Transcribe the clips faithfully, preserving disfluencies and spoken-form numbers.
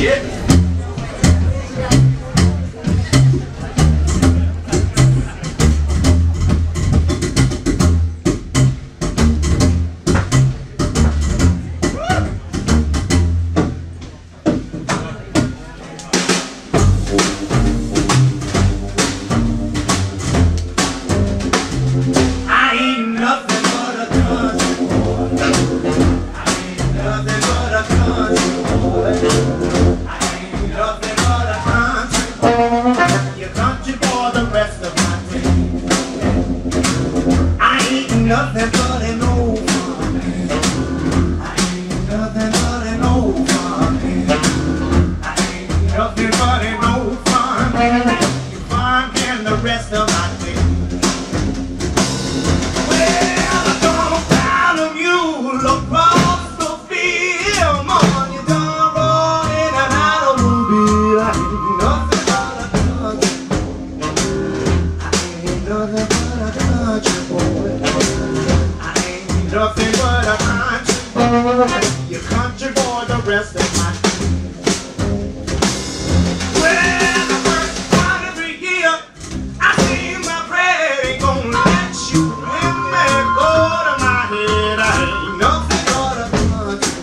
Nothing but an old farm. I ain't nothing but an old farm. I ain't nothing but an old farm. You farm and the rest of my days. Well, I don't down a mule across the field. Mama, you done rode in and out of mobile. I ain't nothing but a country. I ain't nothing but a country boy. Nothing but a country boy, your country boy, the rest of my days. Well, the first part of the year, I see my bread ain't gonna let you in me, go to my head. I ain't nothing but a country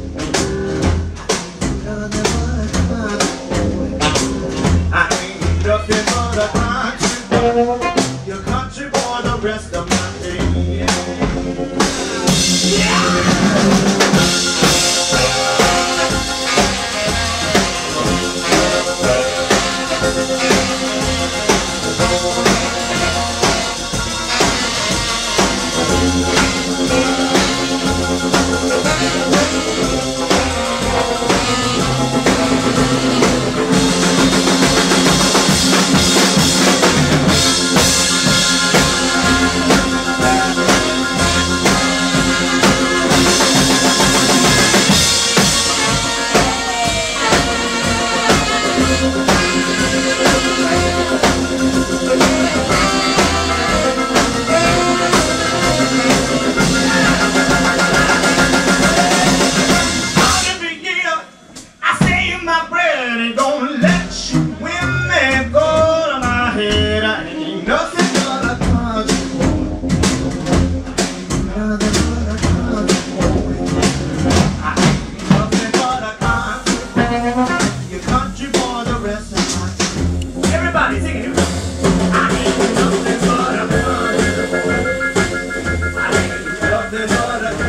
boy, nothing but a country boy. I ain't nothing but a country boy, your country boy, the rest of my days. Everybody sing it. I ain't nothing but a country boy. I ain't nothing but a